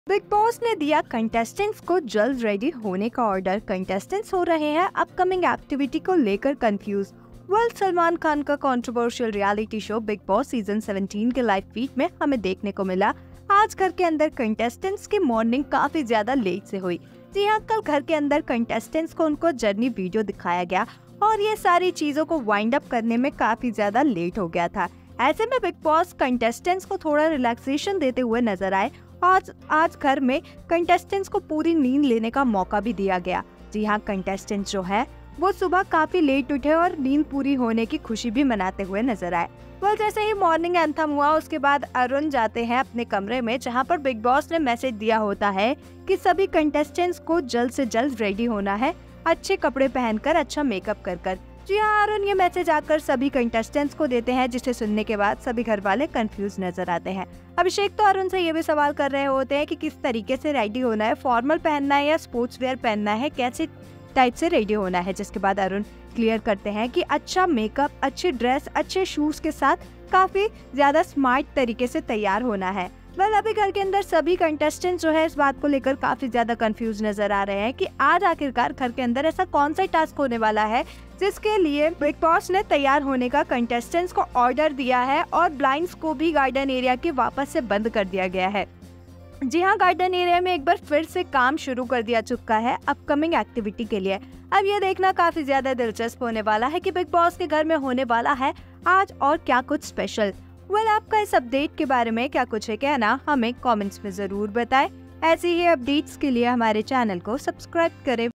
Big boss ने दिया contestants को जल्द रेडी होने का ऑर्डर। कंटेस्टेंट्स हो रहे हैं अपकमिंग एक्टिविटी को लेकर कंफ्यूज। सलमान खान का controversial reality show Bigg Boss season 17 के लाइव फीड में हमें देखने को मिला। आज घर के अंदर कंटेस्टेंट्स की मॉर्निंग काफी ज्यादा लेट से हुई। जी हाँ, कल घर के अंदर कंटेस्टेंट्स को उनको जर्नी वीडियो दिखाया गया और ये सारी चीजों को वाइंड अप करने में काफी ज्यादा लेट हो गया था। ऐसे में बिग बॉस कंटेस्टेंट्स को थोड़ा रिलैक्सेशन देते हुए नजर आए। आज घर में कंटेस्टेंट्स को पूरी नींद लेने का मौका भी दिया गया। जी हाँ, कंटेस्टेंट्स जो है वो सुबह काफी लेट उठे और नींद पूरी होने की खुशी भी मनाते हुए नजर आए। जैसे ही मॉर्निंग एंथम हुआ उसके बाद अरुण जाते हैं अपने कमरे में, जहाँ पर बिग बॉस ने मैसेज दिया होता है कि सभी कंटेस्टेंट्स को जल्द से जल्द रेडी होना है, अच्छे कपड़े पहनकर, अच्छा मेकअप कर। जी हाँ, अरुण ये मैसेज आकर सभी कंटेस्टेंट्स को देते हैं, जिसे सुनने के बाद सभी घर वाले कंफ्यूज नजर आते हैं। अभिषेक तो अरुण से ये भी सवाल कर रहे होते हैं कि किस तरीके से रेडी होना है, फॉर्मल पहनना है या स्पोर्ट्स वेयर पहनना है, कैसे टाइप से रेडी होना है। जिसके बाद अरुण क्लियर करते हैं कि अच्छा मेकअप, अच्छी ड्रेस, अच्छे शूज के साथ काफी ज्यादा स्मार्ट तरीके से तैयार होना है। अभी घर के अंदर सभी कंटेस्टेंट जो है इस बात को लेकर काफी ज्यादा कंफ्यूज नजर आ रहे हैं कि आज आखिरकार घर के अंदर ऐसा कौन सा टास्क होने वाला है जिसके लिए बिग बॉस ने तैयार होने का कंटेस्टेंट्स को ऑर्डर दिया है और ब्लाइंड्स को भी गार्डन एरिया के वापस से बंद कर दिया गया है। जी हाँ, गार्डन एरिया में एक बार फिर से काम शुरू कर दिया चुका है अपकमिंग एक्टिविटी के लिए। अब ये देखना काफी ज्यादा दिलचस्प होने वाला है कि बिग बॉस के घर में होने वाला है आज और क्या कुछ स्पेशल। आपका इस अपडेट के बारे में क्या कुछ है कहना, हमें कमेंट्स में जरूर बताएं। ऐसी ही अपडेट्स के लिए हमारे चैनल को सब्सक्राइब करें।